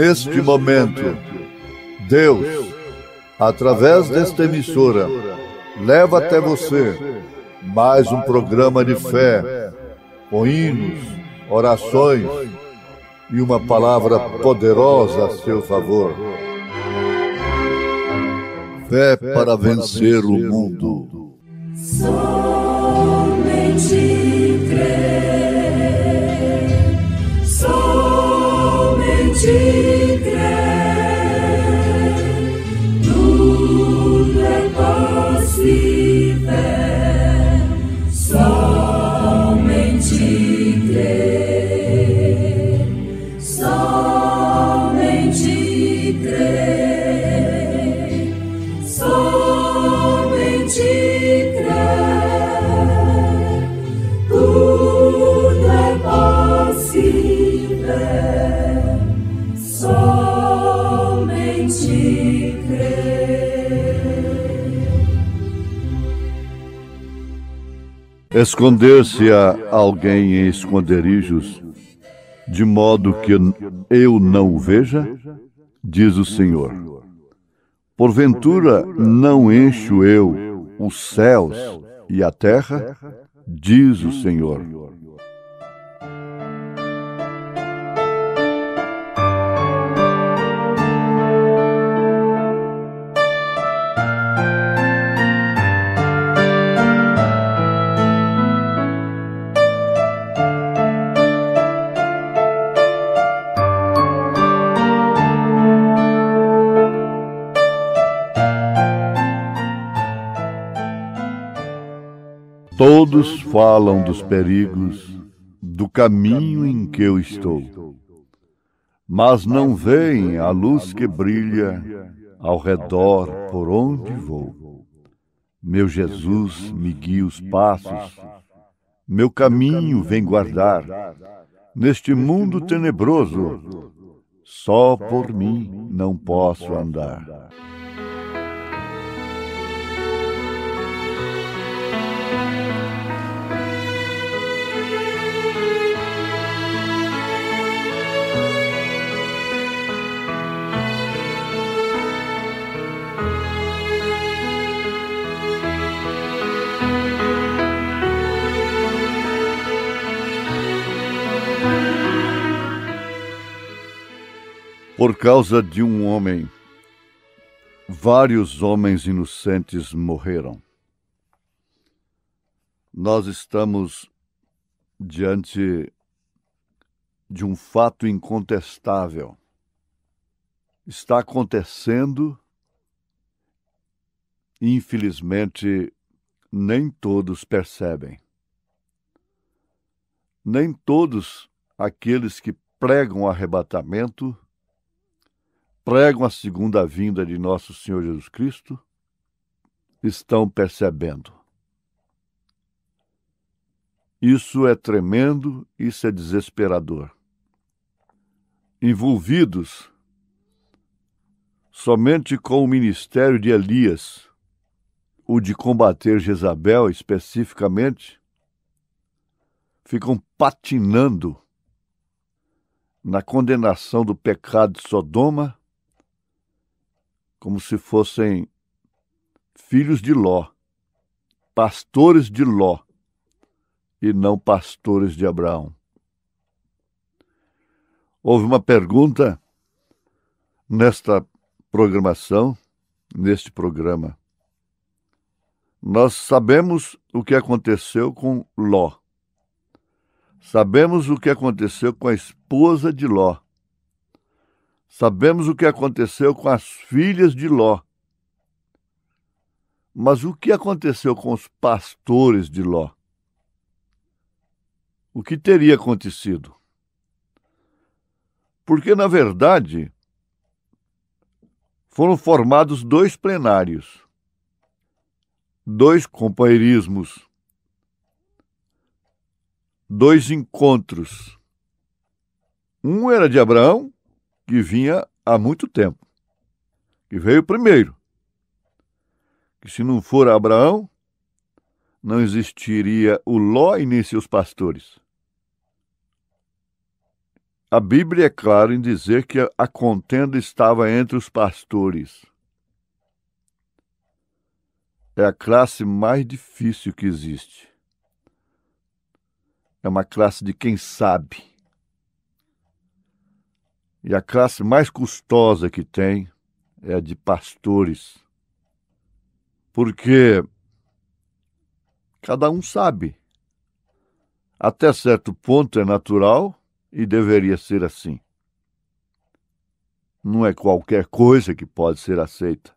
neste momento, Deus, através desta emissora, leva até você mais um programa de fé, com hinos, orações e uma palavra poderosa a seu favor. Fé para vencer o mundo. Somente crer, somente crer, tudo é possível, somente crer, somente crer, somente crer, tudo é possível, somente crer. Esconder-se a alguém em esconderijos, de modo que eu não o veja, diz o Senhor. Porventura não encho eu os céus e a terra, diz o Senhor. Todos falam dos perigos do caminho em que eu estou, mas não veem a luz que brilha ao redor por onde vou. Meu Jesus me guia os passos, meu caminho vem guardar. Neste mundo tenebroso, só por mim não posso andar. Por causa de um homem, vários homens inocentes morreram. Nós estamos diante de um fato incontestável. Está acontecendo, e infelizmente nem todos percebem. Nem todos aqueles que pregam o arrebatamento pregam a segunda vinda de nosso Senhor Jesus Cristo, estão percebendo. Isso é tremendo, isso é desesperador. Envolvidos somente com o ministério de Elias, o de combater Jezabel especificamente, ficam patinando na condenação do pecado de Sodoma, como se fossem filhos de Ló, pastores de Ló, e não pastores de Abraão. Houve uma pergunta nesta programação, neste programa. Nós sabemos o que aconteceu com Ló. Sabemos o que aconteceu com a esposa de Ló. Sabemos o que aconteceu com as filhas de Ló. Mas o que aconteceu com os pastores de Ló? O que teria acontecido? Porque, na verdade, foram formados dois plenários, dois companheirismos, dois encontros. Um era de Abraão, que vinha há muito tempo, que veio primeiro. Que se não for Abraão, não existiria o Ló e nem seus pastores. A Bíblia é clara em dizer que a contenda estava entre os pastores. É a classe mais difícil que existe. É uma classe de quem sabe. E a classe mais custosa que tem é a de pastores. Porque cada um sabe. Até certo ponto é natural e deveria ser assim. Não é qualquer coisa que pode ser aceita.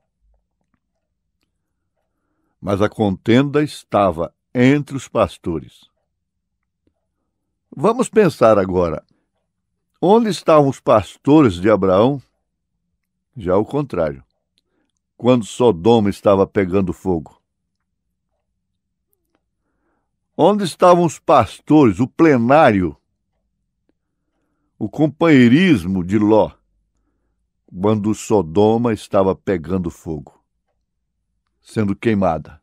Mas a contenda estava entre os pastores. Vamos pensar agora. Onde estavam os pastores de Abraão? Já o contrário. Quando Sodoma estava pegando fogo. Onde estavam os pastores, o plenário, o companheirismo de Ló, quando Sodoma estava pegando fogo, sendo queimada?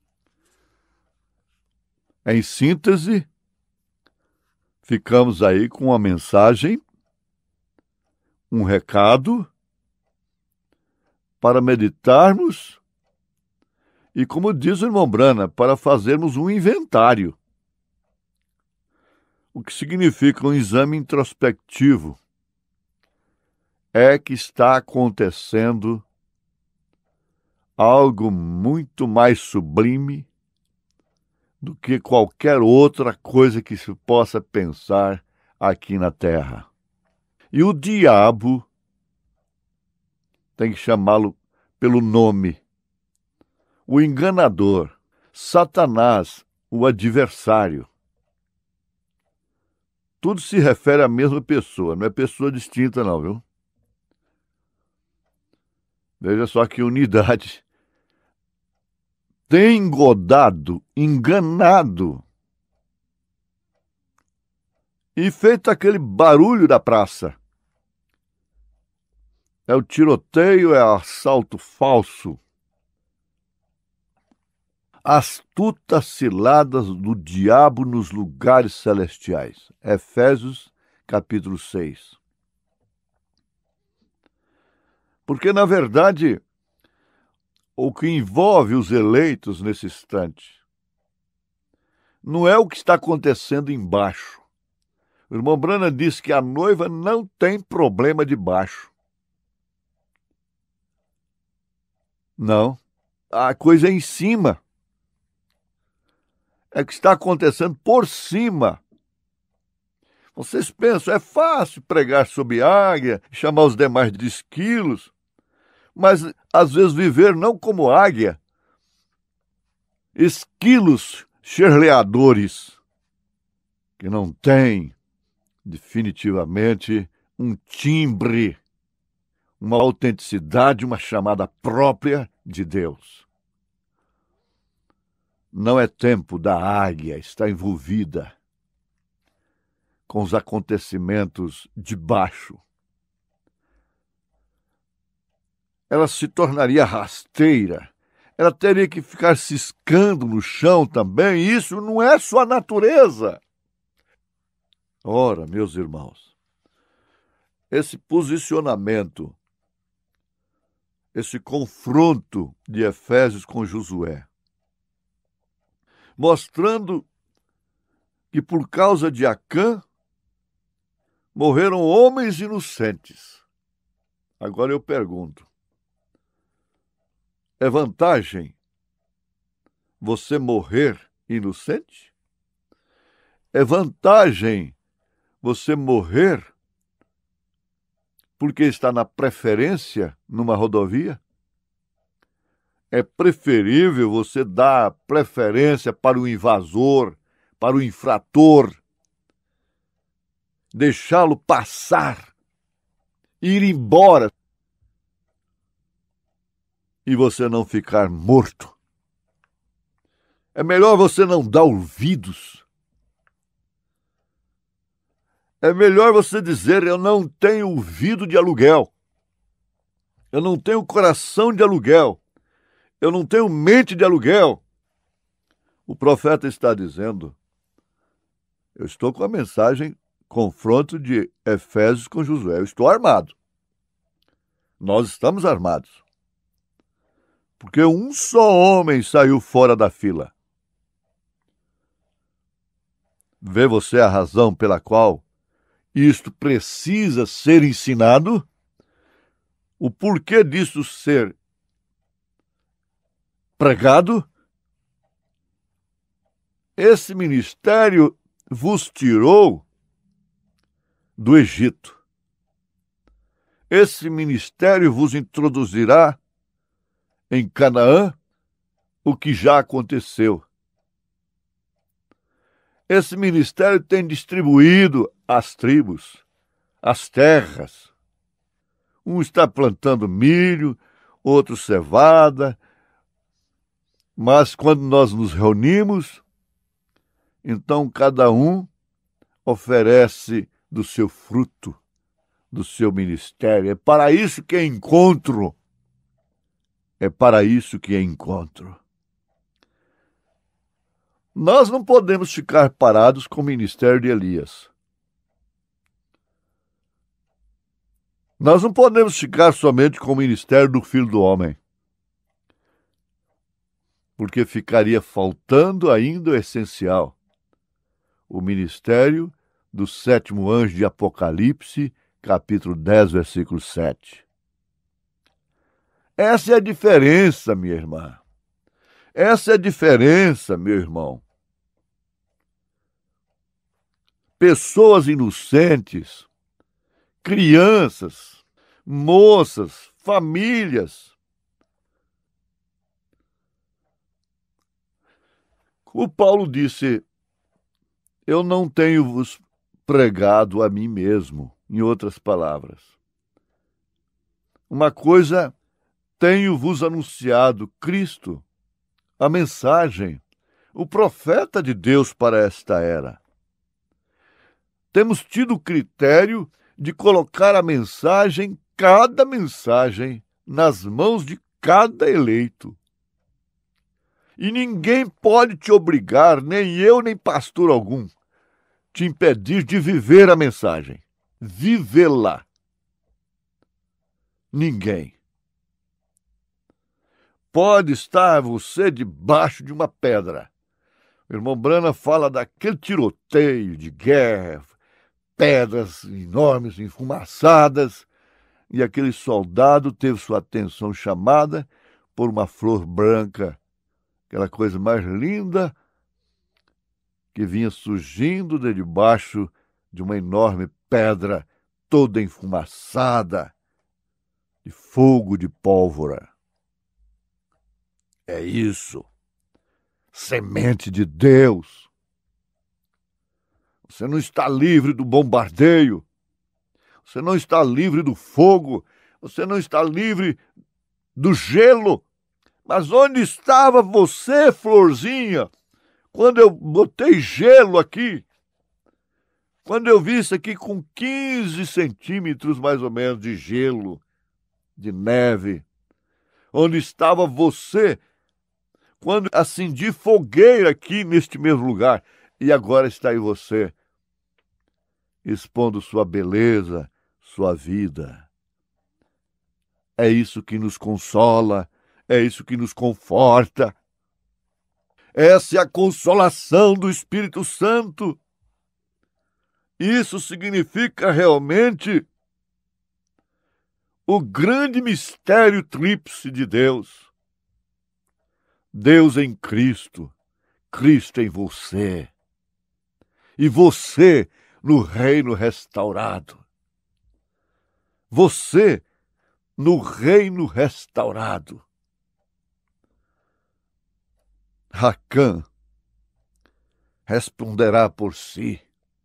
Em síntese, ficamos aí com uma mensagem, um recado para meditarmos e, como diz o irmão Brana, para fazermos um inventário. O que significa um exame introspectivo é que está acontecendo algo muito mais sublime do que qualquer outra coisa que se possa pensar aqui na Terra. E o diabo, tem que chamá-lo pelo nome, o enganador, Satanás, o adversário. Tudo se refere à mesma pessoa, não é pessoa distinta não, viu? Veja só que unidade. Tem engodado, enganado e feito aquele barulho da praça. É o tiroteio, é o assalto falso. Astutas ciladas do diabo nos lugares celestiais. Efésios, capítulo 6. Porque, na verdade, o que envolve os eleitos nesse instante não é o que está acontecendo embaixo. O irmão Brana disse que a noiva não tem problema de baixo. Não. A coisa é em cima. É que está acontecendo por cima. Vocês pensam, é fácil pregar sobre águia, chamar os demais de esquilos, mas às vezes viver não como águia, esquilos xerleadores, que não têm definitivamente um timbre, uma autenticidade, uma chamada própria de Deus. Não é tempo da águia estar envolvida com os acontecimentos de baixo. Ela se tornaria rasteira, ela teria que ficar ciscando no chão também, e isso não é sua natureza. Ora, meus irmãos, esse posicionamento, esse confronto de Efésios com Josué, mostrando que por causa de Acã morreram homens inocentes. Agora eu pergunto, é vantagem você morrer inocente? É vantagem você morrer porque está na preferência numa rodovia? É preferível você dar preferência para o invasor, para o infrator, deixá-lo passar, ir embora e você não ficar morto. É melhor você não dar ouvidos. É melhor você dizer, eu não tenho ouvido de aluguel. Eu não tenho coração de aluguel. Eu não tenho mente de aluguel. O profeta está dizendo, eu estou com a mensagem confronto de Efésios com Josué. Eu estou armado. Nós estamos armados. Porque um só homem saiu fora da fila. Vê você a razão pela qual isto precisa ser ensinado? O porquê disso ser pregado? Esse ministério vos tirou do Egito. Esse ministério vos introduzirá em Canaã o que já aconteceu. Esse ministério tem distribuído as tribos, as terras. Um está plantando milho, outro cevada, mas quando nós nos reunimos, então cada um oferece do seu fruto, do seu ministério. É para isso que é encontro. É para isso que é encontro. Nós não podemos ficar parados com o ministério de Elias. Nós não podemos ficar somente com o ministério do Filho do Homem. Porque ficaria faltando ainda o essencial. O ministério do 7º anjo de Apocalipse, capítulo 10, versículo 7. Essa é a diferença, minha irmã. Essa é a diferença, meu irmão. Pessoas inocentes, crianças, moças, famílias. O Paulo disse: eu não tenho vos pregado a mim mesmo, em outras palavras. Uma coisa tenho vos anunciado, Cristo, a mensagem, o profeta de Deus para esta era. Temos tido o critério de colocar a mensagem, cada mensagem, nas mãos de cada eleito. E ninguém pode te obrigar, nem eu, nem pastor algum, te impedir de viver a mensagem, vivê-la. Ninguém. Pode estar você debaixo de uma pedra. O irmão Brana fala daquele tiroteio de guerra, pedras enormes, enfumaçadas, e aquele soldado teve sua atenção chamada por uma flor branca, aquela coisa mais linda que vinha surgindo de debaixo de uma enorme pedra toda enfumaçada, de fogo de pólvora. É isso. Semente de Deus. Você não está livre do bombardeio. Você não está livre do fogo. Você não está livre do gelo. Mas onde estava você, florzinha, quando eu botei gelo aqui? Quando eu vi isso aqui com 15 centímetros mais ou menos de gelo, de neve. Onde estava você quando acendi fogueira aqui neste mesmo lugar? E agora está aí você, expondo sua beleza, sua vida. É isso que nos consola, é isso que nos conforta. Essa é a consolação do Espírito Santo. Isso significa realmente o grande mistério tríplice de Deus. Deus em Cristo, Cristo em você. E você no reino restaurado. Você no reino restaurado. Racã responderá por si.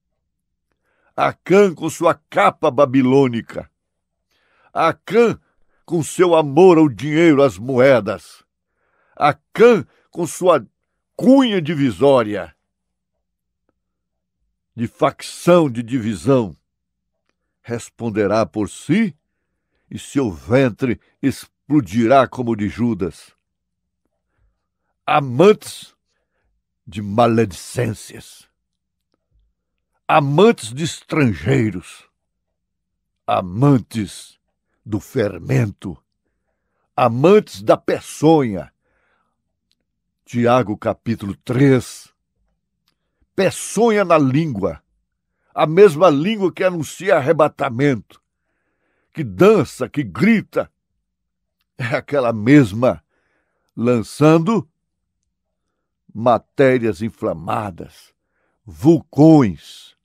Acã com sua capa babilônica. Acã com seu amor ao dinheiro, às moedas. Acã com sua cunha divisória, de facção, de divisão, responderá por si e seu ventre explodirá como o de Judas. Amantes de maledicências, amantes de estrangeiros, amantes do fermento, amantes da peçonha. Tiago capítulo 3. Peçonha na língua, a mesma língua que anuncia arrebatamento, que dança, que grita, é aquela mesma lançando matérias inflamadas, vulcões.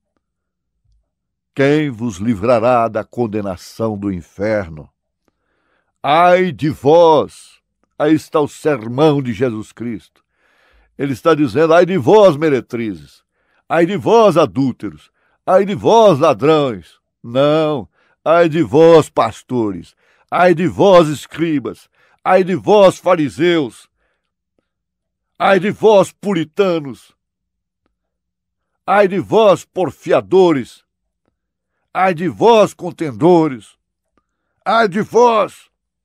Quem vos livrará da condenação do inferno? Ai de vós! Aí está o sermão de Jesus Cristo. Ele está dizendo, ai de vós, meretrizes, ai de vós, adúlteros, ai de vós, ladrões. Não, ai de vós, pastores, ai de vós, escribas, ai de vós, fariseus, ai de vós, puritanos, ai de vós, porfiadores, ai de vós, contendores, ai de vós.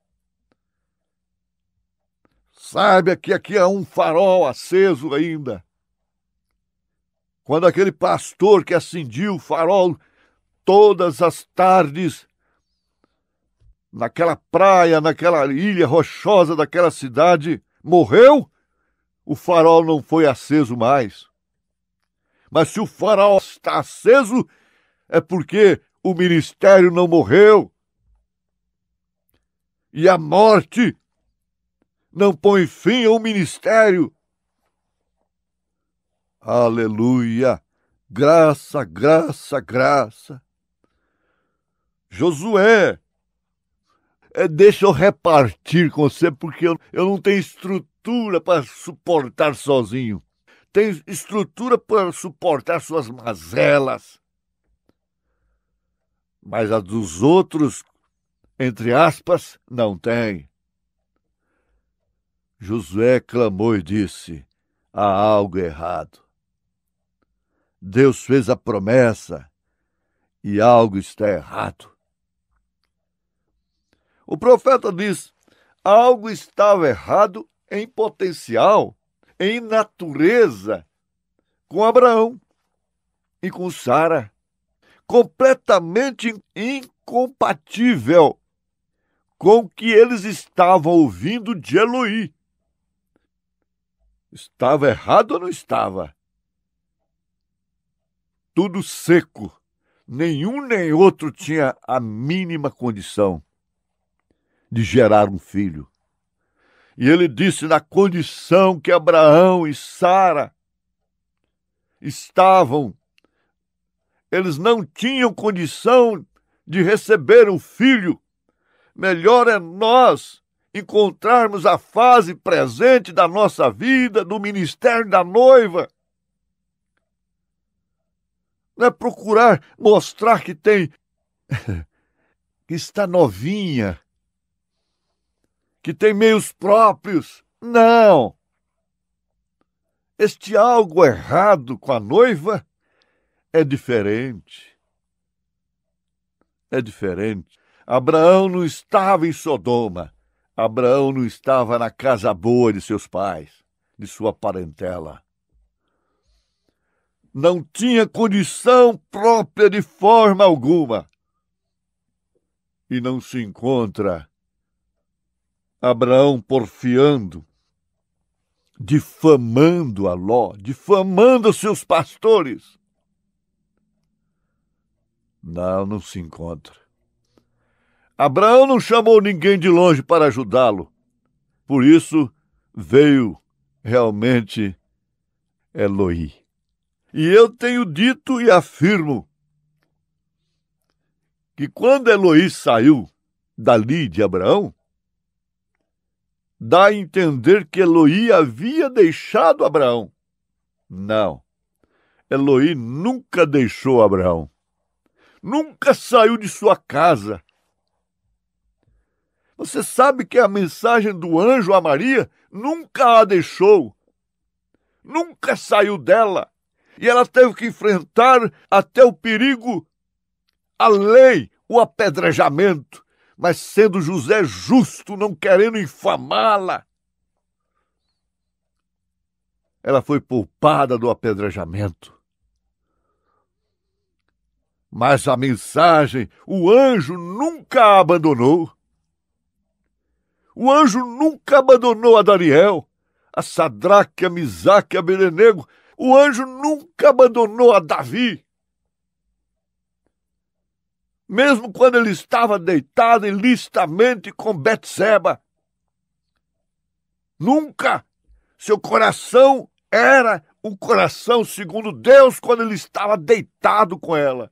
Saiba que aqui há um farol aceso ainda. Quando aquele pastor que acendia o farol todas as tardes, naquela praia, naquela ilha rochosa daquela cidade, morreu, o farol não foi aceso mais. Mas se o farol está aceso, é porque o ministério não morreu. E a morte não põe fim ao ministério. Aleluia! Graça, graça, graça. Josué, deixa eu repartir com você, porque eu não tenho estrutura para suportar sozinho. Tenho estrutura para suportar suas mazelas. Mas a dos outros, entre aspas, não tem. Josué clamou e disse, há algo errado. Deus fez a promessa e algo está errado. O profeta diz, algo estava errado em potencial, em natureza, com Abraão e com Sara. Completamente incompatível com o que eles estavam ouvindo de Eloí. Estava errado ou não estava? Tudo seco. Nenhum nem outro tinha a mínima condição de gerar um filho. E ele disse na condição que Abraão e Sara estavam, eles não tinham condição de receber um filho. Melhor é nós encontrarmos a fase presente da nossa vida, do ministério da noiva. Não é procurar mostrar que tem, que está novinha, que tem meios próprios. Não! Este algo errado com a noiva é diferente. É diferente. Abraão não estava em Sodoma. Abraão não estava na casa boa de seus pais, de sua parentela. Não tinha condição própria de forma alguma. E não se encontra Abraão porfiando, difamando a Ló, difamando seus pastores. Não se encontra. Abraão não chamou ninguém de longe para ajudá-lo. Por isso veio realmente Eloí. E eu tenho dito e afirmo que quando Eloí saiu dali de Abraão, dá a entender que Eloí havia deixado Abraão. Não. Eloí nunca deixou Abraão. Nunca saiu de sua casa. Você sabe que a mensagem do anjo a Maria nunca a deixou. Nunca saiu dela. E ela teve que enfrentar até o perigo, a lei, o apedrejamento. Mas sendo José justo, não querendo infamá-la, ela foi poupada do apedrejamento. Mas a mensagem, o anjo nunca a abandonou. O anjo nunca abandonou a Daniel, a Sadraque, a Misaque, a Abednego. O anjo nunca abandonou a Davi. Mesmo quando ele estava deitado ilicitamente com Betseba. Nunca. Seu coração era um coração segundo Deus quando ele estava deitado com ela.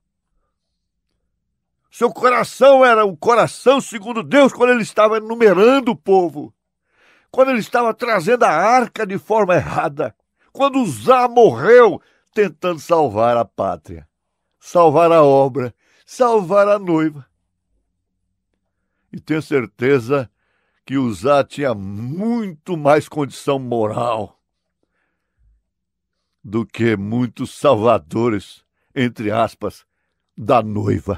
Seu coração era um coração segundo Deus quando ele estava numerando o povo. Quando ele estava trazendo a arca de forma errada. Quando Uzá morreu tentando salvar a pátria. Salvar a obra. Salvar a noiva. E tenho certeza que Uzá tinha muito mais condição moral do que muitos salvadores, entre aspas, da noiva.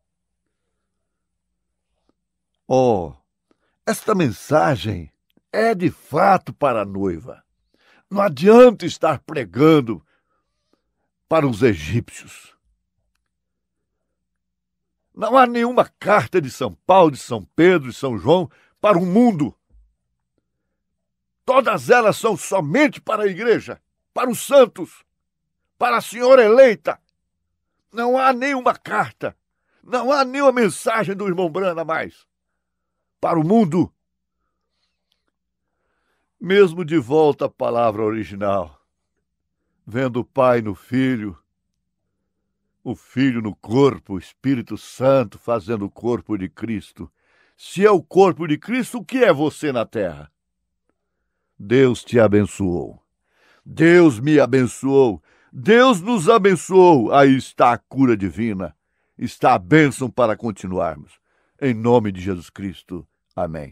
Oh, esta mensagem é de fato para a noiva. Não adianta estar pregando para os egípcios. Não há nenhuma carta de São Paulo, de São Pedro, de São João para o mundo. Todas elas são somente para a igreja, para os santos, para a senhora eleita. Não há nenhuma carta, não há nenhuma mensagem do irmão Brana mais para o mundo. Mesmo de volta à palavra original, vendo o Pai no Filho, o Filho no corpo, o Espírito Santo fazendo o corpo de Cristo. Se é o corpo de Cristo, o que é você na terra? Deus te abençoou. Deus me abençoou. Deus nos abençoou. Aí está a cura divina. Está a bênção para continuarmos. Em nome de Jesus Cristo. Amém.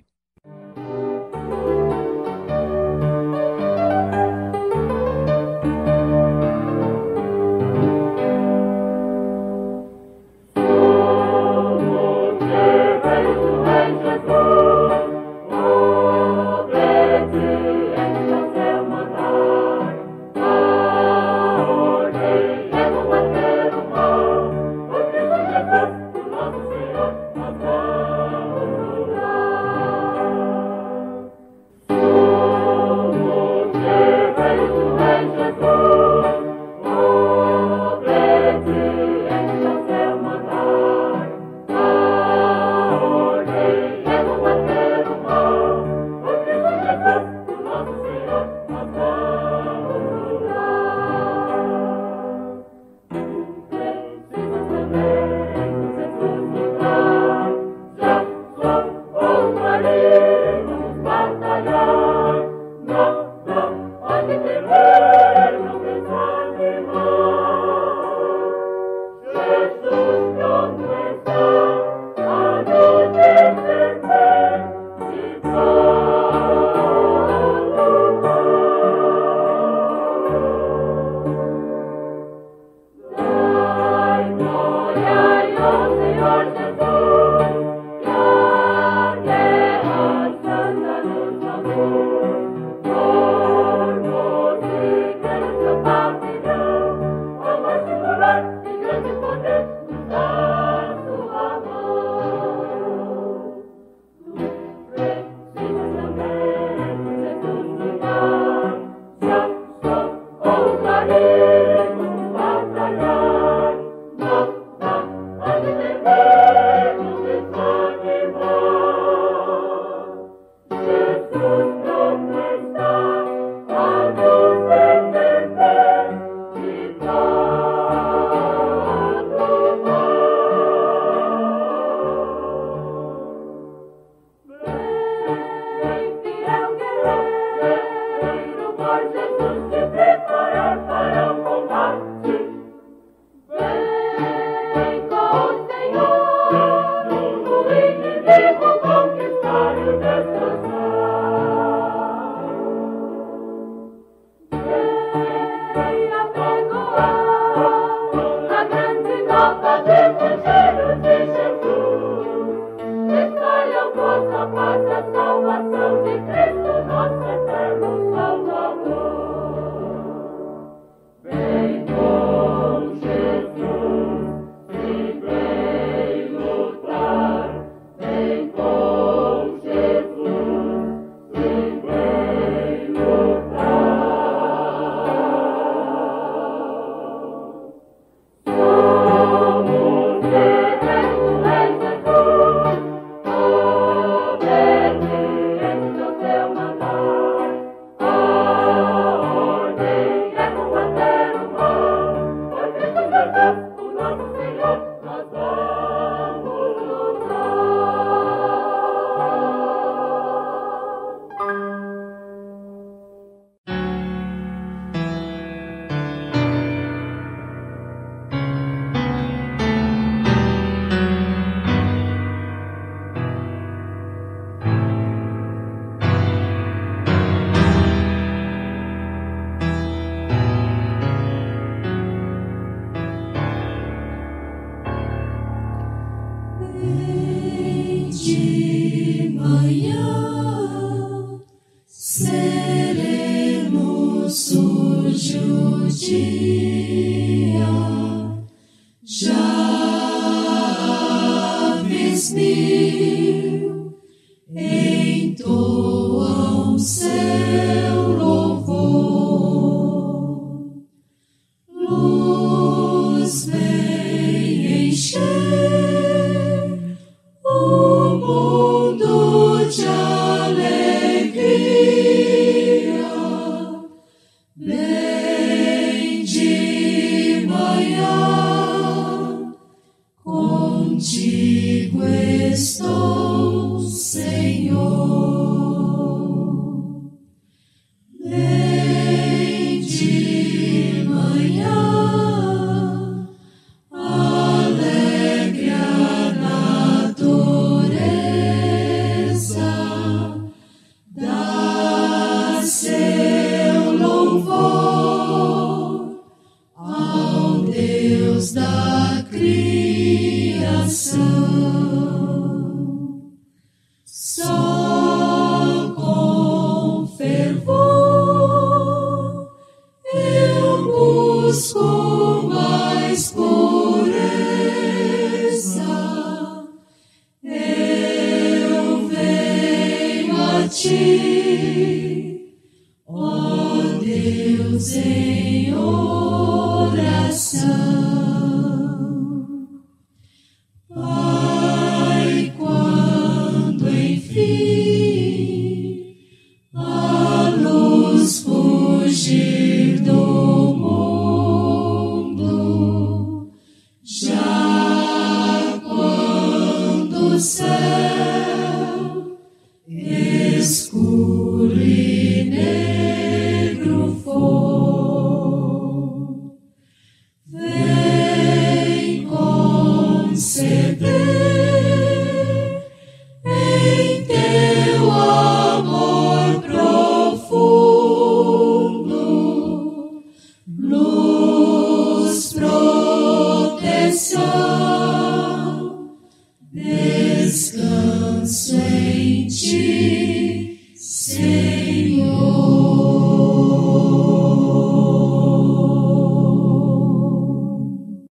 sereno surge o dia, já aves mil entoam seu louvor, luz vem encher o mundo de alegria, bem de manhã, contigo estou, Senhor. Bem de manhã, alegre a natureza, dá seu louvor ao Deus da criação. Só com fervor eu busco mais pureza, eu venho a ti, ó Deus, em oração.